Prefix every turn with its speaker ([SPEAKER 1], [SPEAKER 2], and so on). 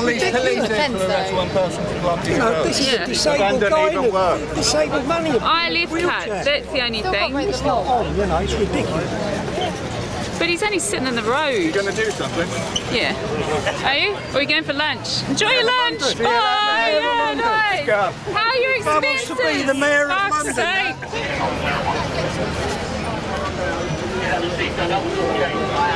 [SPEAKER 1] Police
[SPEAKER 2] offence,
[SPEAKER 1] to arrest one person for blocking
[SPEAKER 2] No, this is a disabled guy in a disabled man in a
[SPEAKER 3] I live cat, that's the only thing.
[SPEAKER 2] It's not on, you know, it's ridiculous.
[SPEAKER 3] But he's only sitting in the road.
[SPEAKER 1] You're going to do something?
[SPEAKER 3] Yeah. Are you? Or are you going for lunch? Enjoy your lunch! Bye! Yeah, nice! How are your expenses?
[SPEAKER 2] Wants to be the mayor of
[SPEAKER 3] Fuck's
[SPEAKER 2] London.
[SPEAKER 3] sake!